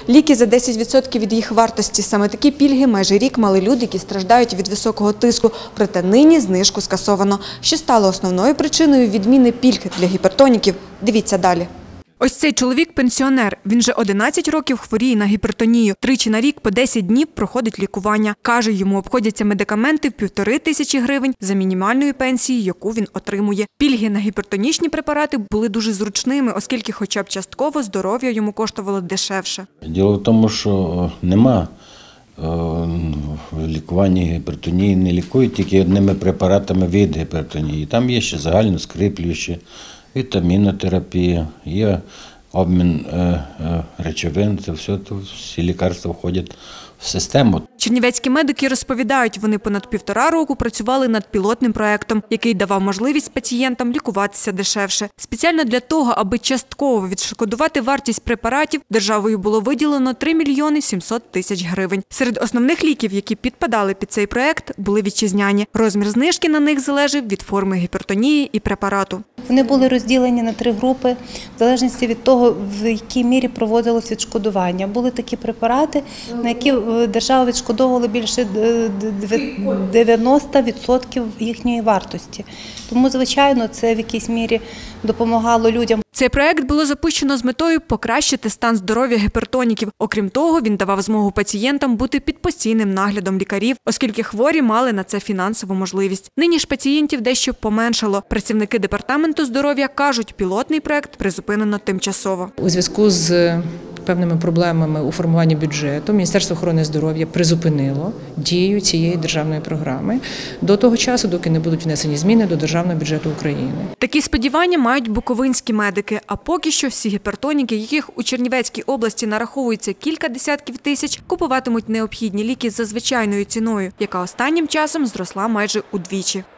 Ліки за 10% від їх вартості. Саме такі пільги майже рік мали люди, які страждають від високого тиску. Проте нині знижку скасовано. Що стало основною причиною відміни пільг для гіпертоніків? Дивіться далі. Ось цей чоловік – пенсіонер. Він вже 11 років хворіє на гіпертонію. Тричі на рік по 10 днів проходить лікування. Каже, йому обходяться медикаменти в 1500 гривень за мінімальною пенсією, яку він отримує. Пільги на гіпертонічні препарати були дуже зручними, оскільки хоча б частково здоров'я йому коштувало дешевше. Діло в тому, що нема лікування гіпертонії, не лікують тільки одними препаратами від гіпертонії. Там є ще загальноскріплюючі, вітамінотерапія, є обмін речовин, це все, всі лікарства входять в систему. Чернівецькі медики розповідають, вони понад 1,5 року працювали над пілотним проектом, який давав можливість пацієнтам лікуватися дешевше. Спеціально для того, аби частково відшкодувати вартість препаратів, державою було виділено 3 мільйони 700 тисяч гривень. Серед основних ліків, які підпадали під цей проект, були вітчизняні. Розмір знижки на них залежав від форми гіпертонії і препарату. Вони були розділені на 3 групи, в залежності від того, в якій мірі проводилось відшкодування. Були такі препарати, на які держава відшкодовувала більше 90% їхньої вартості. Тому, звичайно, це в якійсь мірі допомагало людям. Цей проект було запущено з метою покращити стан здоров'я гіпертоніків. Окрім того, він давав змогу пацієнтам бути під постійним наглядом лікарів, оскільки хворі мали на це фінансову можливість. Нині ж пацієнтів дещо поменшало. Працівники департаменту здоров'я кажуть, пілотний проект призупинено тимчасово. У зв'язку з певними проблемами у формуванні бюджету Міністерство охорони здоров'я призупинило дію цієї державної програми до того часу, доки не будуть внесені зміни до державного бюджету України. Такі сподівання мають буковинські медики. А поки що всі гіпертоніки, яких у Чернівецькій області нараховується кілька десятків тисяч, купуватимуть необхідні ліки за звичайною ціною, яка останнім часом зросла майже удвічі.